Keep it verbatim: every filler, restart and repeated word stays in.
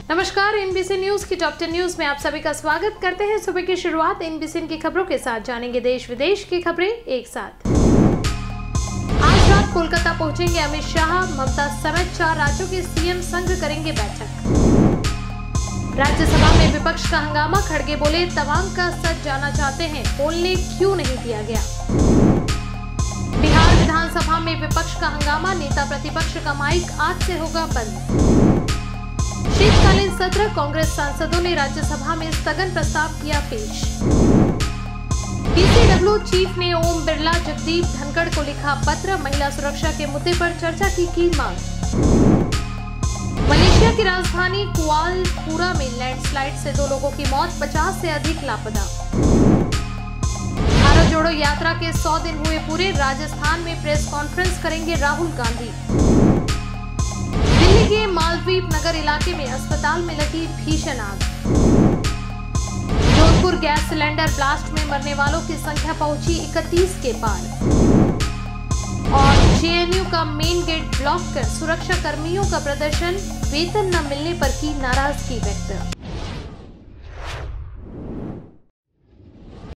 नमस्कार, NBC news की top ten news में आप सभी का स्वागत करते हैं। सुबह की शुरुआत एनबीसी की खबरों के साथ जानेंगे देश विदेश की खबरें एक साथ। आज रात कोलकाता पहुंचेंगे अमित शाह। ममता समेत चार राज्यों के सीएम संग करेंगे बैठक। राज्यसभा में विपक्ष का हंगामा। खड़गे बोले, तवांग का सच जानना चाहते हैं, बोलने क्यों नहीं दिया गया। बिहार विधानसभा में विपक्ष का हंगामा। नेता प्रतिपक्ष का माइक आज से होगा बंद। शीतकालीन सत्र। कांग्रेस सांसदों ने राज्यसभा में स्थगन प्रस्ताव किया पेश। पीसीडब्ल्यू चीफ ने ओम बिरला, जगदीप धनखड़ को लिखा पत्र। महिला सुरक्षा के मुद्दे पर चर्चा की की मांग। मलेशिया की राजधानी कुआलालंपुर में लैंडस्लाइड से दो लोगों की मौत, पचास से अधिक लापता। भारत जोड़ो यात्रा के सौ दिन हुए पूरे। राजस्थान में प्रेस कॉन्फ्रेंस करेंगे राहुल गांधी। दिल्ली के मालवीय नगर इलाके में अस्पताल में लगी भीषण आग। जोधपुर गैस सिलेंडर ब्लास्ट में मरने वालों की संख्या पहुंची इकतीस के पार। और जेएनयू का मेन गेट ब्लॉक कर सुरक्षा कर्मियों का प्रदर्शन। वेतन न मिलने पर की नाराजगी व्यक्त।